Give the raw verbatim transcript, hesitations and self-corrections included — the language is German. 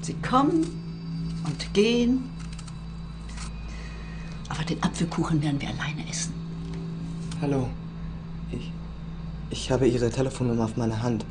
Sie kommen und gehen. Aber den Apfelkuchen werden wir alleine essen. Hallo. Ich, ich habe Ihre Telefonnummer auf meiner Hand.